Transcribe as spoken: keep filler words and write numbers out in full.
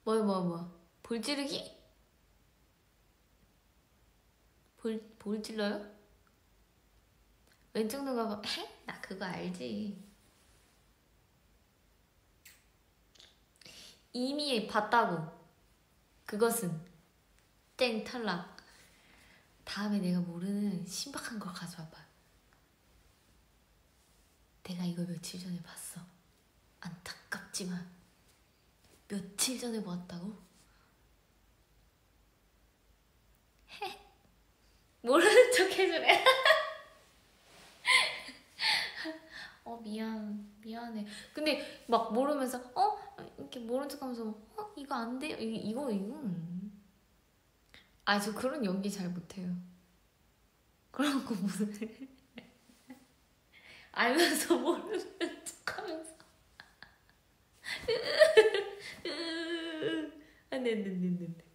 뭐야 뭐야 뭐야 볼 찌르기? 볼, 볼 찔러요? 왼쪽 눈 가봐. 해? 나 그거 알지. 이미 봤다고. 그것은 땡 탈락. 다음에 내가 모르는 신박한 걸 가져와봐. 내가 이거 며칠 전에 봤어. 안타깝지만 며칠 전에 보았다고? 해? 모르는 척 해주래. 어 미안 미안해. 근데 막 모르면서 어 이렇게 모른 척하면서 어 이거 안 돼요. 이, 이거 이거. 아 저 그런 연기 잘 못해요. 그런 거 무슨 알면서 모르는 척하면서. 안돼 안돼 안돼 안돼.